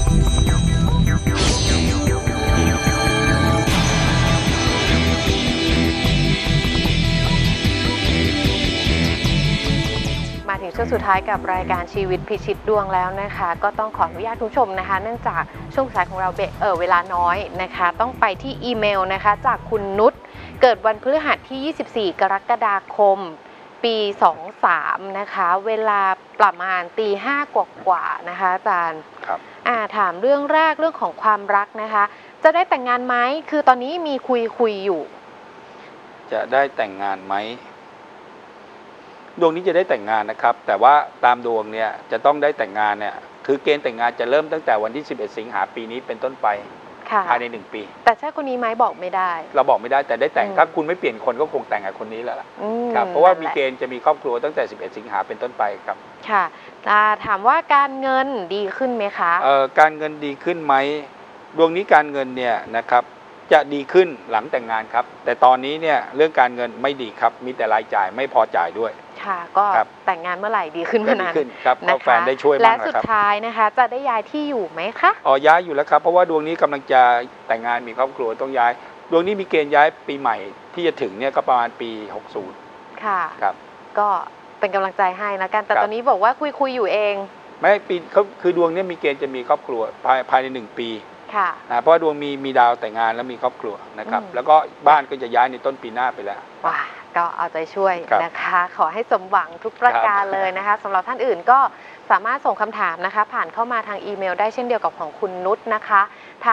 มาถึงช่วงสุดท้ายกับรายการชีวิตพิชิตดวงแล้วนะคะก็ต้องขออนุญาตคุณผู้ชมนะคะเนื่องจากช่วงสายของเราเวลาน้อยนะคะต้องไปที่อีเมลนะคะจากคุณนุชเกิดวันพฤหัสที่24กรกฎาคมปี23นะคะเวลาประมาณตี 5กว่าๆนะคะอาจารย์ครับถามเรื่องแรกเรื่องของความรักนะคะจะได้แต่งงานไหมคือตอนนี้มีคุยอยู่จะได้แต่งงานไหมดวงนี้จะได้แต่งงานนะครับแต่ว่าตามดวงเนี่ยจะต้องได้แต่งงานเนี่ยคือเกณฑ์แต่งงานจะเริ่มตั้งแต่วันที่11สิงหาปีนี้เป็นต้นไปภายใน1ปีแต่ใช่คนนี้ไหมบอกไม่ได้เราบอกไม่ได้แต่ได้แต่งถ้าคุณไม่เปลี่ยนคนก็คงแต่งกับคนนี้แหละครับเพราะว่ามีเกณฑ์จะมีครอบครัวตั้งแต่11สิงหาเป็นต้นไปครับค่ะถามว่าการเงินดีขึ้นไหมคะการเงินดีขึ้นไหมดวงนี้การเงินเนี่ยนะครับจะดีขึ้นหลังแต่งงานครับแต่ตอนนี้เนี่ยเรื่องการเงินไม่ดีครับมีแต่รายจ่ายไม่พอจ่ายด้วยค่ะก็แต่งงานเมื่อไหร่ดีขึ้นเมื่อนั้นครับแฟนได้ช่วยมากและสุดท้ายนะคะจะได้ย้ายที่อยู่ไหมคะย้ายอยู่แล้วครับเพราะว่าดวงนี้กำลังจะแต่งงานมีครอบครัวต้องย้ายดวงนี้มีเกณฑ์ย้ายปีใหม่ที่จะถึงเนี่ยก็ประมาณปี60 ค่ะครับก็เป็นกำลังใจให้นะกันแต่ตอนนี้บอกว่าคุยอยู่เองไม่ปีเขาคือดวงนี้มีเกณฑ์จะมีครอบครัวภายใน1 ปีค่ะเพราะว่าดวงมีดาวแต่งงานแล้วมีครอบครัวนะครับแล้วก็บ้านก็จะย้ายในต้นปีหน้าไปแล้วว้าก็เอาใจช่วยนะคะขอให้สมหวังทุกประการเลยนะคะสำหรับท่านอื่นก็สามารถส่งคำถามนะคะผ่านเข้ามาทางอีเมลได้เช่นเดียวกับของคุณนุชนะคะทาง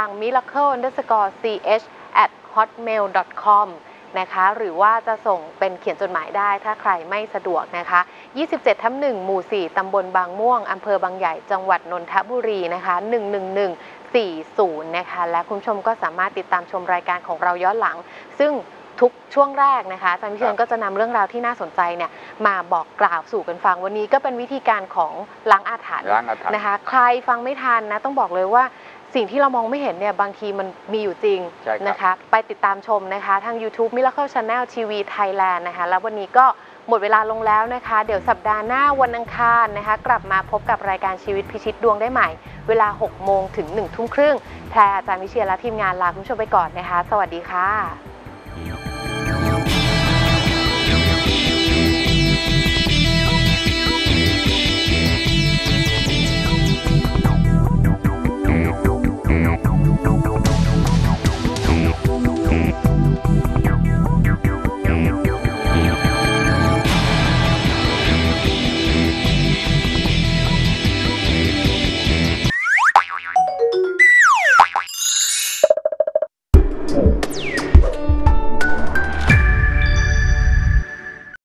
miracle_ch@hotmail.com นะคะหรือว่าจะส่งเป็นเขียนจดหมายได้ถ้าใครไม่สะดวกนะคะ27/1 หมู่ 4 ตำบลบางม่วงอำเภอบางใหญ่จังหวัดนนทบุรีนะคะ11140นะคะและคุณผู้ชมก็สามารถติดตามชมรายการของเราย้อนหลังซึ่งทุกช่วงแรกนะคะอาจารย์วิเชียรก็จะนำเรื่องราวที่น่าสนใจเนี่ยมาบอกกล่าวสู่กันฟังวันนี้ก็เป็นวิธีการของล้างอาถรรพ์นะคะใครฟังไม่ทันนะต้องบอกเลยว่าสิ่งที่เรามองไม่เห็นเนี่ยบางทีมันมีอยู่จริงนะคะไปติดตามชมนะคะทาง YouTube Miracle Channel TV Thailand นะคะแล้ววันนี้ก็หมดเวลาลงแล้วนะคะเดี๋ยวสัปดาห์หน้าวันอังคารนะคะกลับมาพบกับรายการชีวิตพิชิตดวงได้ใหม่เวลา 6 โมงถึง 1 ทุ่มครึ่งแพรอาจารย์วิเชียรและทีมงานลาคุณผู้ชมไปก่อนนะคะสวัสดีค่ะ